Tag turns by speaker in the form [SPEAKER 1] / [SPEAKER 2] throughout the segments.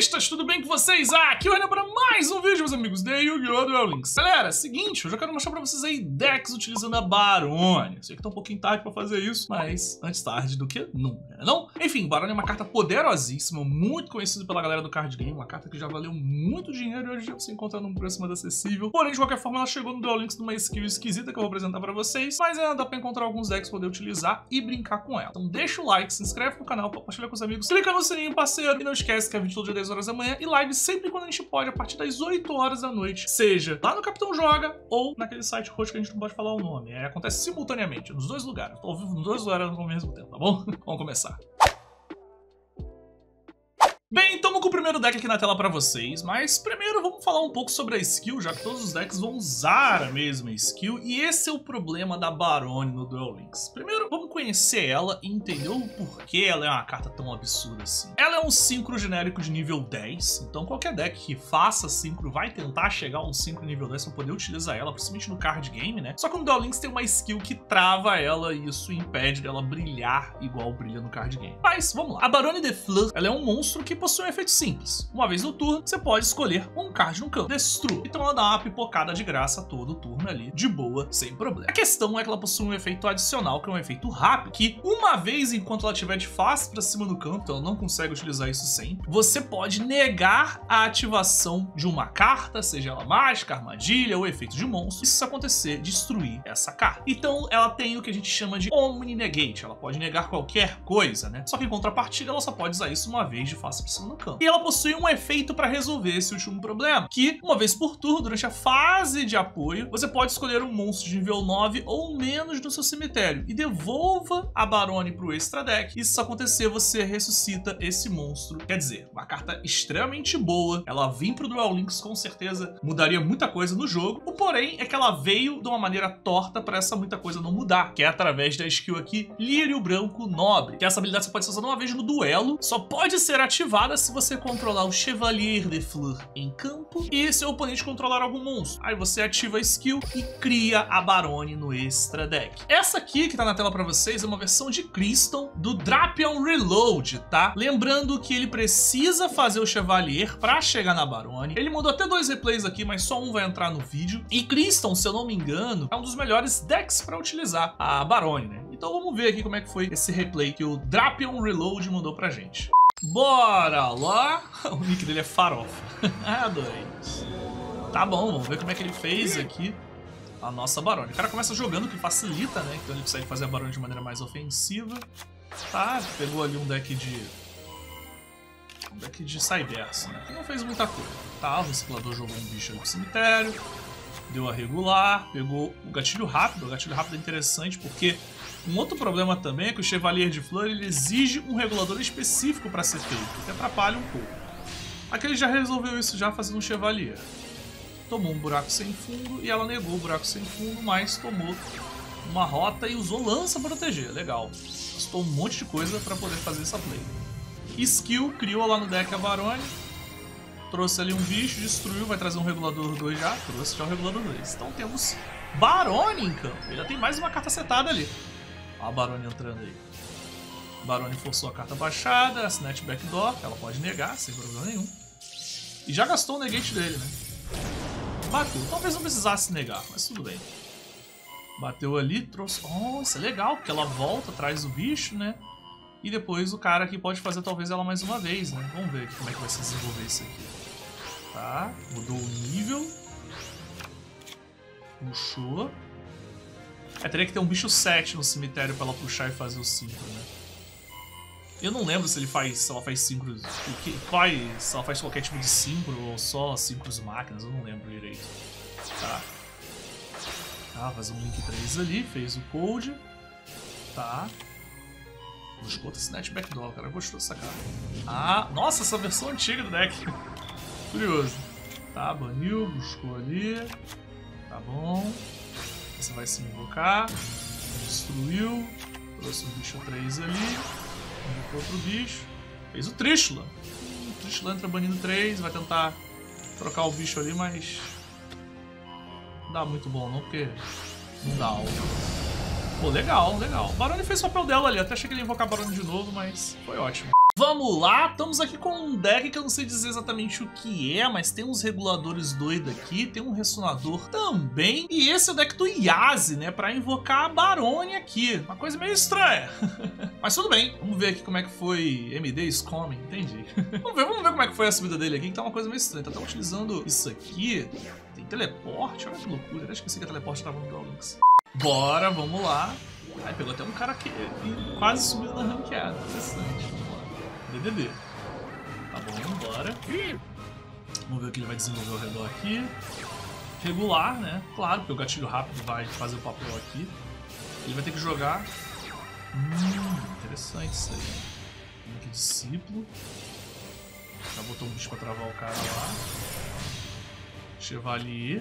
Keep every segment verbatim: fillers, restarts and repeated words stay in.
[SPEAKER 1] Duelistas, tudo bem com vocês? Ah, aqui é o Renan para mais um vídeo, meus amigos, de Yu-Gi-Oh! Duel Links. Galera, seguinte, eu já quero mostrar pra vocês aí decks utilizando a Barone. Sei que tá um pouquinho tarde pra fazer isso, mas antes tarde do que nunca, né não? Enfim, Barone é uma carta poderosíssima, muito conhecida pela galera do card game, uma carta que já valeu muito dinheiro e hoje você encontra num preço mais acessível. Porém, de qualquer forma, ela chegou no Duel Links numa skill esquisita que eu vou apresentar pra vocês, mas ainda dá pra encontrar alguns decks pra poder utilizar e brincar com ela. Então deixa o like, se inscreve no canal, compartilha com os amigos, clica no sininho, parceiro, e não esquece que é vídeo todo dia dez horas da manhã e live sempre quando a gente pode, a partir das oito horas da noite, seja lá no Capitão Joga ou naquele site roxo que a gente não pode falar o nome. É, acontece simultaneamente, nos dois lugares. Tô ao vivo nos dois lugares ao mesmo tempo, tá bom? Vamos começar. Bem, estamos com o primeiro deck aqui na tela pra vocês, mas primeiro vamos falar um pouco sobre a skill, já que todos os decks vão usar a mesma skill, e esse é o problema da Barone no Duel Links. Primeiro, vamos conhecer ela e entender o porquê ela é uma carta tão absurda assim. Ela é um Synchro genérico de nível dez, então qualquer deck que faça Synchro vai tentar chegar a um Synchro nível dez para poder utilizar ela, principalmente no card game, né? Só que no Duel Links tem uma skill que trava ela e isso impede dela brilhar igual brilha no card game. Mas, vamos lá. A Barone de Fleur, ela é um monstro que possui um efeito simples. Uma vez no turno, você pode escolher um card no campo. Destrua. Então ela dá uma pipocada de graça todo o turno ali, de boa, sem problema. A questão é que ela possui um efeito adicional, que é um efeito rápido, que uma vez enquanto ela estiver de face pra cima do campo, então ela não consegue utilizar isso sempre, você pode negar a ativação de uma carta, seja ela mágica, armadilha ou efeito de monstro, e se isso acontecer, destruir essa carta. Então ela tem o que a gente chama de Omni Negate, ela pode negar qualquer coisa, né? Só que em contrapartida, ela só pode usar isso uma vez de face pra cima do campo. E ela possui um efeito para resolver esse último problema, que uma vez por turno, durante a fase de apoio, você pode escolher um monstro de nível nove ou menos no seu cemitério e devolva a Barone pro extra deck. E se isso acontecer, você ressuscita esse monstro. Quer dizer, uma carta extremamente boa, ela vir pro Duel Links com certeza mudaria muita coisa no jogo. O porém é que ela veio de uma maneira torta para essa muita coisa não mudar, que é através da skill aqui, Lírio Branco Nobre, que essa habilidade só pode ser usada uma vez no duelo, só pode ser ativada se você controlar o Chevalier de Fleur em campo e seu oponente controlar algum monstro. Aí você ativa a skill e cria a Barone no extra deck. Essa aqui que tá na tela pra vocês é uma versão de Crystal do Drapion Reload, tá? Lembrando que ele precisa fazer o Chevalier pra chegar na Barone. Ele mudou até dois replays aqui, mas só um vai entrar no vídeo. E Crystal, se eu não me engano, é um dos melhores decks pra utilizar a Barone, né? Então vamos ver aqui como é que foi esse replay que o Drapion Reload mandou pra gente. Bora lá! O nick dele é Farofa. Ah, dois. Tá bom, vamos ver como é que ele fez aqui a nossa Barone. O cara começa jogando, que facilita, né? Então ele consegue fazer a Barone de maneira mais ofensiva. Tá, pegou ali um deck de... Um deck de Cyberse, né? Que não fez muita coisa. Tá, o reciclador jogou um bicho ali pro cemitério. Deu a regular, pegou o gatilho rápido. O gatilho rápido é interessante porque... Um outro problema também é que o Chevalier de Fleur ele exige um regulador específico para ser feito, que atrapalha um pouco. Aqui ele já resolveu isso já fazendo um Chevalier. Tomou um buraco sem fundo e ela negou o buraco sem fundo, mas tomou uma rota e usou lança para proteger. Legal. Gastou um monte de coisa para poder fazer essa play. Skill, criou lá no deck a Barone. Trouxe ali um bicho, destruiu, vai trazer um regulador dois já. Trouxe já o regulador dois. Então temos Barone em campo. Ele já tem mais uma carta setada ali. Olha a Barone entrando aí. Barone forçou a carta baixada, a Snatch Backdoor, ela pode negar, sem problema nenhum. E já gastou o negate dele, né? Bateu. Talvez não precisasse negar, mas tudo bem. Bateu ali, trouxe... Oh, isso é legal, porque ela volta atrás do bicho, né? E depois o cara aqui pode fazer talvez ela mais uma vez, né? Vamos ver como é que vai se desenvolver isso aqui. Tá, mudou o nível. Puxou. É, teria que ter um bicho sete no cemitério pra ela puxar e fazer o Synchro, né? Eu não lembro se ele faz, se ela faz Synchros, faz, se ela faz qualquer tipo de Synchro ou só Synchros máquinas, eu não lembro direito. Tá. Tá, faz um Link três ali, fez o Code. Tá. Buscou outra Snatch Backdoor, o cara gostou dessa carta. Ah, nossa, essa versão antiga do deck. Curioso. Tá, baniu, buscou ali. Tá bom. Você vai se invocar, destruiu, trouxe o bicho três ali, invocou outro bicho, fez o Trishula. O Trishula entra banindo três, vai tentar trocar o bicho ali, mas não dá muito bom não, porque não dá algo. Pô, legal, legal. Barone fez o papel dela ali, até achei que ele ia invocar Barone de novo, mas foi ótimo. Vamos lá, estamos aqui com um deck que eu não sei dizer exatamente o que é, mas tem uns reguladores doidos aqui, tem um ressonador também. E esse é o deck do Yazi, né, pra invocar a Barone aqui. Uma coisa meio estranha. Mas tudo bem, vamos ver aqui como é que foi M D Scoming, entendi. Vamos ver, vamos ver como é que foi a subida dele aqui, que tá uma coisa meio estranha. Tá até utilizando isso aqui, tem teleporte, olha que loucura. Eu esqueci que a teleporte tava no Duel Links. Bora, vamos lá. Ai, pegou até um cara que quase subiu na ranqueada, interessante. D D D. Tá bom, bora. Vamos ver o que ele vai desenvolver ao redor aqui. Regular, né? Claro, porque o gatilho rápido vai fazer o papel aqui. Ele vai ter que jogar. Hum, interessante isso aí. Vamos aqui, discípulo. Já botou um bicho pra travar o cara lá. Chevalier.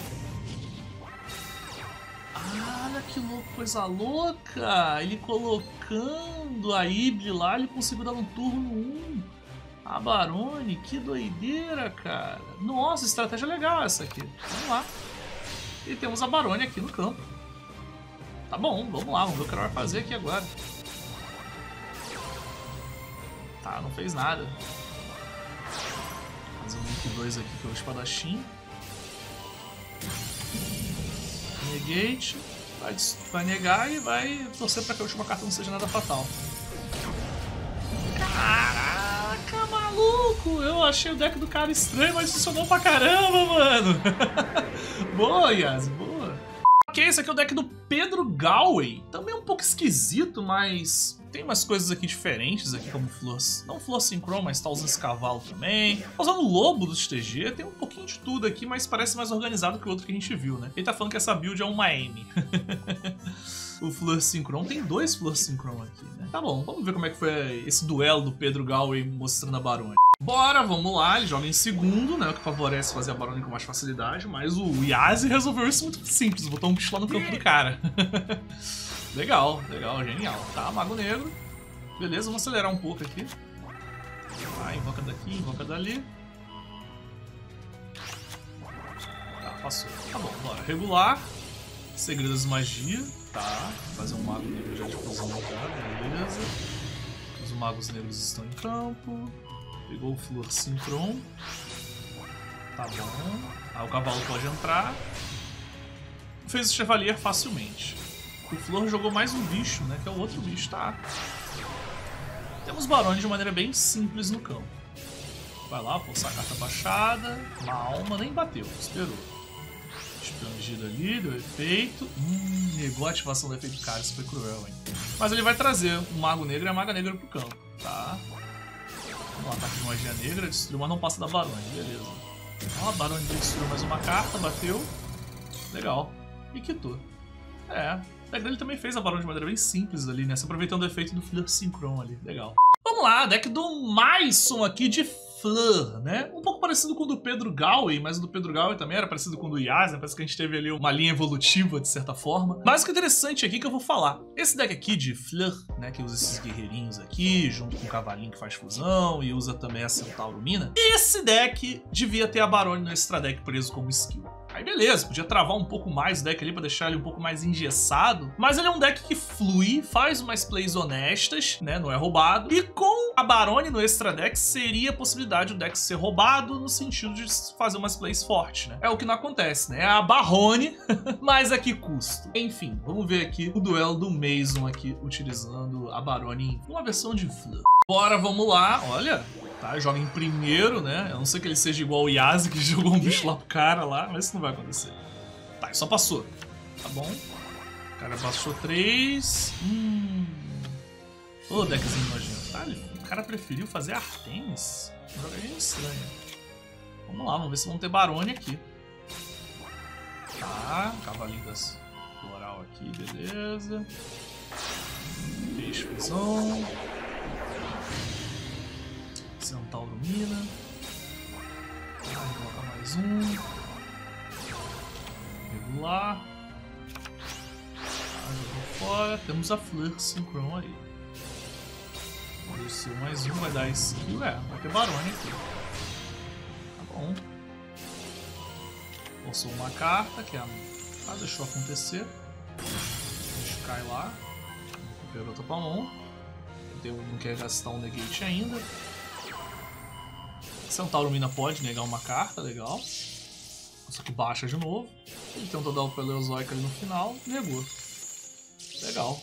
[SPEAKER 1] Ah, olha que louco, coisa louca! Ele colocando a Ibli lá, ele conseguiu dar um turno um. A Barone, que doideira, cara. Nossa, estratégia legal essa aqui. Vamos lá. E temos a Barone aqui no campo. Tá bom, vamos lá, vamos ver o que ela vai fazer aqui agora. Tá, não fez nada. Fazer um link dois aqui que é o espadachim. Negate, vai, vai negar e vai torcer pra que a última carta não seja nada fatal. Caraca, maluco! Eu achei o deck do cara estranho, mas funcionou pra caramba, mano! Boa, Yas, boa! Ok, esse aqui é o deck do Pedro Galway. Também um pouco esquisito, mas tem umas coisas aqui diferentes, aqui como Flor... Não Flor Synchron, mas tá usando esse cavalo também. Tá usando o Lobo dos T G, tem um pouquinho de tudo aqui, mas parece mais organizado que o outro que a gente viu, né? Ele tá falando que essa build é uma M. O Flor Synchron, tem dois Flor Synchron aqui, né? Tá bom, vamos ver como é que foi esse duelo do Pedro Galway mostrando a Barone. Bora, vamos lá, ele joga em segundo, né, o que favorece fazer a Barone com mais facilidade, mas o Yazi resolveu isso muito simples, botou um bicho lá no campo do cara. Legal, legal, genial. Tá, Mago Negro. Beleza, vamos acelerar um pouco aqui. Tá, invoca daqui, invoca dali. Tá, passou. Tá bom, bora. Regular. Segredos de magia. Tá, fazer um Mago Negro já de fusão já, beleza. Os Magos Negros estão em campo. Pegou o Flor Synchron. Tá bom. Ah, o cavalo pode entrar. Fez o Chevalier facilmente. O Flor jogou mais um bicho, né? Que é o outro bicho, tá? Temos Barone de maneira bem simples no campo. Vai lá, forçar a carta baixada. Uma alma, nem bateu, esperou. Expandido ali, deu efeito. Hum, negou a ativação do efeito cara, isso foi cruel, hein? Mas ele vai trazer o Mago Negro e a Maga Negra pro campo, tá? Vamos lá, ataque de magia negra, destruiu, mas não passa da Barone, beleza. Ó, a Barone destruiu mais uma carta, bateu. Legal. E quitou. É, o deck dele também fez a Barone de maneira bem simples ali, né? Se aproveitando o efeito do Flor Synchron ali, legal. Vamos lá, deck do Maison aqui de Fleur, né? Um pouco parecido com o do Pedro Galway, mas o do Pedro Galway também era parecido com o do Yaz, né? Parece que a gente teve ali uma linha evolutiva, de certa forma. Mas o que é interessante aqui que eu vou falar, esse deck aqui de Fleur, né, que usa esses guerreirinhos aqui, junto com o cavalinho que faz fusão, e usa também a Centauro Mina, esse deck devia ter a Barone no extra deck preso como skill. Aí beleza, podia travar um pouco mais o deck ali pra deixar ele um pouco mais engessado, mas ele é um deck que flui, faz umas plays honestas, né, não é roubado, e com a Barone no extra deck seria a possibilidade do deck ser roubado no sentido de fazer umas plays fortes, né? É o que não acontece, né? É a Barone, mas a que custo? Enfim, vamos ver aqui o duelo do Maison aqui, utilizando a Barone em uma versão de Fleur. Bora, vamos lá, olha... Tá, joga em primeiro, né? Eu não sei que ele seja igual o Yazi, que jogou um bicho lá pro cara lá, mas isso não vai acontecer. Tá, só passou. Tá bom. O cara baixou três. Hum. Ô, deckzinho nojento. Tá, o cara preferiu fazer Artemis. Uma jogadinha estranha. Vamos lá, vamos ver se vão ter Barone aqui. Tá, cavalinho das floral aqui, beleza. Peixe fusão. Centauro Mina. Vamos colocar mais um. Regular. Ah, jogou fora. Temos a Flor Synchron aí. Desceu mais um, vai dar skill. É, vai ter Barone aqui. Tá bom. Forçou uma carta, que é a... Ah, deixou acontecer. O bicho cai lá. Pegou outra pra mão. tem, não quer gastar um negate ainda. Centauro Mina pode negar uma carta, legal. Só que baixa de novo. Ele tentou dar o Paleozoic ali no final, negou. Legal.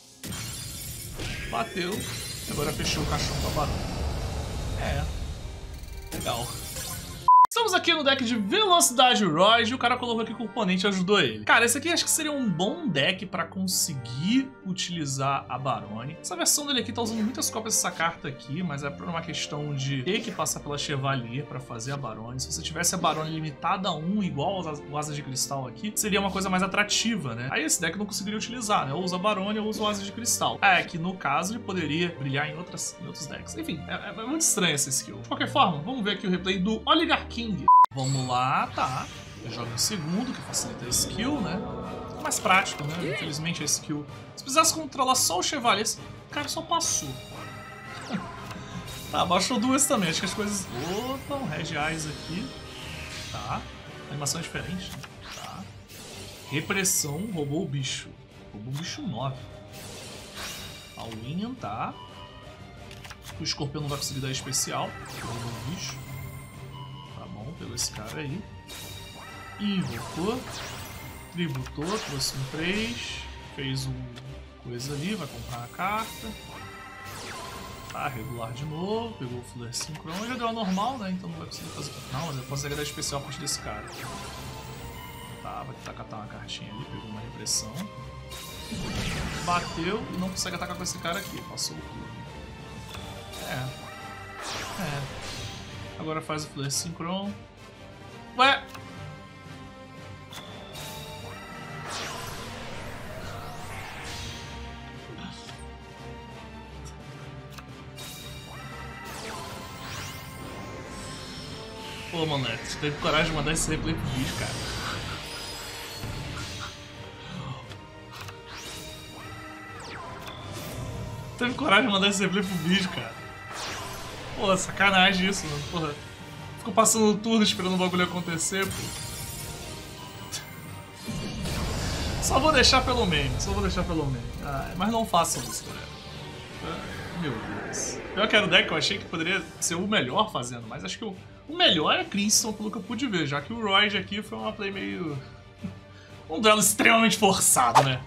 [SPEAKER 1] Bateu. Agora fechou o caixão com a Barone. É. Legal. Estamos aqui no deck de Velocidade Roid e o cara colocou aqui que o oponente ajudou ele. Cara, esse aqui acho que seria um bom deck pra conseguir utilizar a Barone. Essa versão dele aqui tá usando muitas cópias dessa carta aqui, mas é por uma questão de ter que passar pela Chevalier pra fazer a Barone. Se você tivesse a Barone limitada a um, igual o Asas de Cristal aqui, seria uma coisa mais atrativa, né? Aí esse deck não conseguiria utilizar, né? Ou usa a Barone ou usa o Asas de Cristal. É, que no caso ele poderia brilhar em, outras, em outros decks. Enfim, é, é muito estranha essa skill. De qualquer forma, vamos ver aqui o replay do Oligarquim. Vamos lá, tá. Eu jogo em segundo, que facilita a skill, né? É mais prático, né? Infelizmente a skill... Se precisasse controlar só o Chevalier, o cara só passou. Tá, baixou duas também. Acho que as coisas... Opa, um Red Eyes aqui. Tá. Animação diferente. Tá. Repressão, roubou o bicho. Roubou o bicho nove. All-in, tá. O escorpião não vai conseguir dar especial. Roubou o bicho. Pelo esse cara aí. Invocou. Tributou, trouxe um três. Fez um coisa ali, vai comprar a carta. Tá, regular de novo. Pegou o Flare Synchron. Já deu a normal, né? Então não vai conseguir fazer. Não, mas ele consegue dar especial a partir desse cara. Tá, vai tentar catar uma cartinha ali. Pegou uma repressão. Bateu e não consegue atacar com esse cara aqui. Passou o turno. É. É. Agora faz o Flare Synchron. Ué! Pô, Monete, você teve coragem de mandar esse replay pro bicho, cara. Teve coragem de mandar esse replay pro bicho, cara. Pô, sacanagem isso, mano. Porra. Fico passando o turno esperando o bagulho acontecer, pô. Só vou deixar pelo meme, só vou deixar pelo meme. Ah, mas não façam isso, galera. Ah, meu Deus. Eu quero o deck que eu achei que poderia ser o melhor fazendo, mas acho que o, o melhor é Crimson, pelo que eu pude ver, já que o Roid aqui foi uma play meio... um duelo extremamente forçado, né?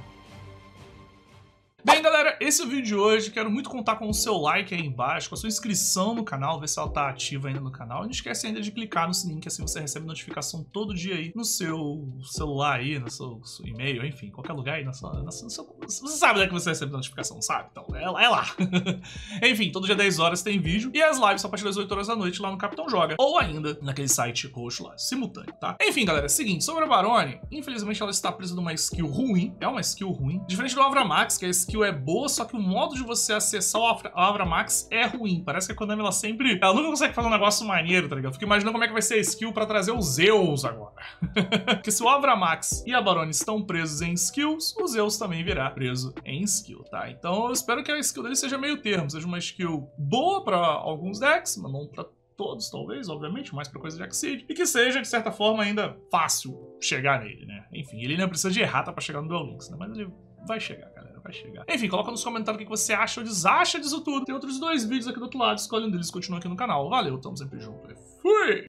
[SPEAKER 1] Bem, galera, esse é o vídeo de hoje. Quero muito contar com o seu like aí embaixo, com a sua inscrição no canal, ver se ela tá ativa ainda no canal. E não esquece ainda de clicar no sininho, que assim você recebe notificação todo dia aí no seu celular aí, no seu, seu e-mail, enfim, qualquer lugar aí, na sua, na sua, no seu, você sabe, né, que você recebe notificação, sabe? Então, é, é lá. Enfim, todo dia dez horas tem vídeo e as lives só a partir das oito horas da noite lá no Capitão Joga, ou ainda naquele site roxo lá, simultâneo, tá? Enfim, galera, é o seguinte, sobre a Barone, infelizmente ela está presa numa skill ruim, é uma skill ruim, diferente do Avramax, que a skill é boa, só que o modo de você acessar o Avramax é ruim. Parece que a Konami, ela sempre... Ela nunca consegue fazer um negócio maneiro, tá ligado? Fico imaginando como é que vai ser a skill pra trazer os Zeus agora. Porque se o Avramax e a Barone estão presos em skills, o Zeus também virá preso em skill, tá? Então eu espero que a skill dele seja meio termo, seja uma skill boa pra alguns decks, mas não pra todos, talvez, obviamente, mais pra coisa de Exceed, e que seja, de certa forma, ainda fácil chegar nele, né? Enfim, ele ainda precisa de errata pra chegar no Duel Links, né? Mas ele vai chegar, galera, vai chegar. Enfim, coloca nos comentários o que você acha ou desacha disso tudo. Tem outros dois vídeos aqui do outro lado, escolhe um deles e continua aqui no canal. Valeu, tamo sempre junto. Fui!